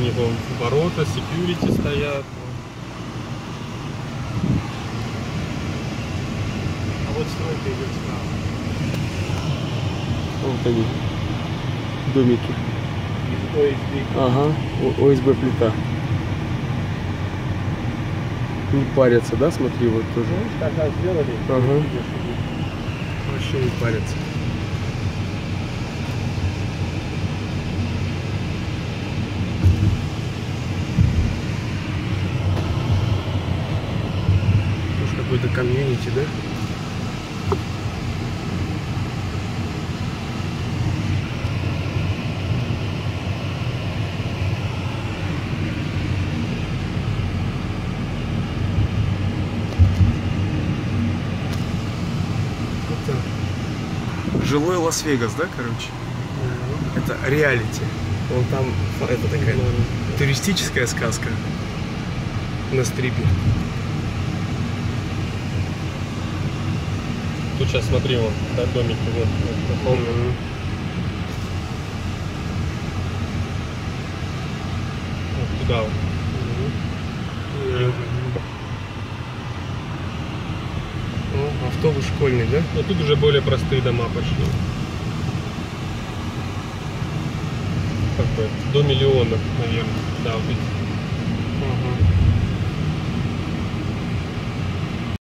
них вон ворота, секьюрити стоят. А вот стройка идет справа. Вот они, домики. Из ОСБ. Ага, ОСБ плита. Не парятся, да, смотри, вот тоже. Ну, когда сделали, Ага. видишь, Вообще не парятся. Может, какой-то комьюнити, да? Жилой Лас-Вегас, да, короче? Это реалити. Вон там, это такая туристическая сказка на стрипе. Тут сейчас смотри, вон, да, домики, вот, вот, вот туда вот. О, автобус школьный, да? Но тут уже более простые дома пошли. Как бы до миллионов, наверное. Да, вот эти. Ага.